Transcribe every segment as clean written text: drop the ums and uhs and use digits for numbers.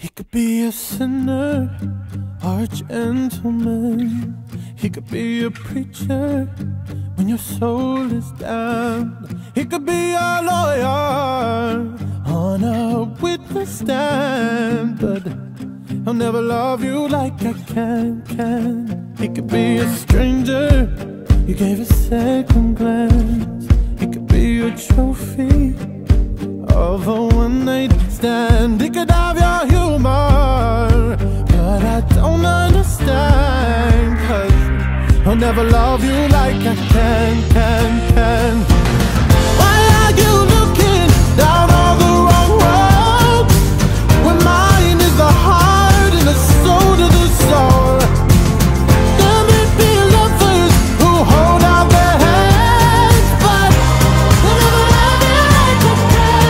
He could be a sinner or a gentleman. He could be a preacher when your soul is down. He could be a lawyer on a witness stand, but he'll never love you like I can. He could be a stranger you gave a second glance. He could be a trophy of a one-night stand. He could have your humor, but I don't understand, 'cause he'll never love you like I can. Why are you looking down all the wrong road, when mine is the heart and the soul to the soul? There may be lovers who hold out their hands, but they'll never love you like I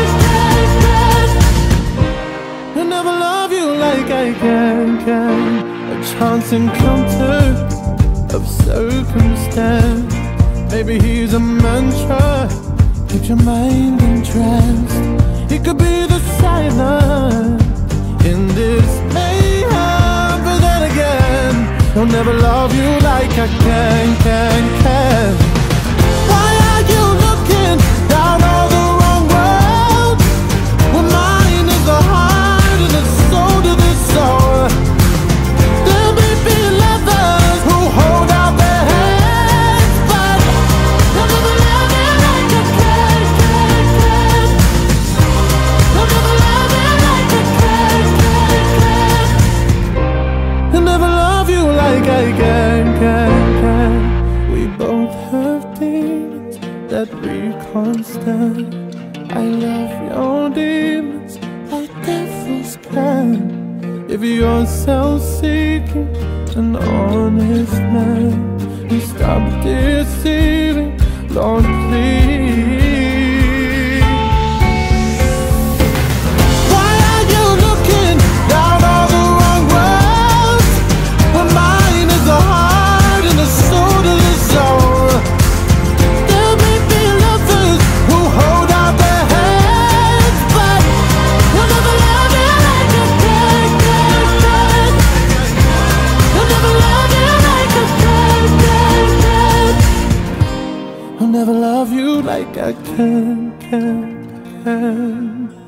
can. He'll never love you like I can. A chance encounter of circumstance. Maybe he's a mantra, keep your mind entranced. He could be the silence in this mayhem, but then again, he'll never love you like I can. Why are you looking down all the wrong road, when mine is the heart and the soul to the soul? There may be lovers who hold out their hands, but they'll never love you like I can. They'll never love you like I can. They'll never love you like I can. We both have demons that we can't stand. I love your demons like devils can. If you're self-seeking, an honest man, you stop deceiving, Lord, please. Why are you looking down all the wrong roads, when mine is the heart and the soul to the soul? There may be lovers who hold out their hands, but they'll never love you like I can. They'll never love you like I can. I'll never love you like I can.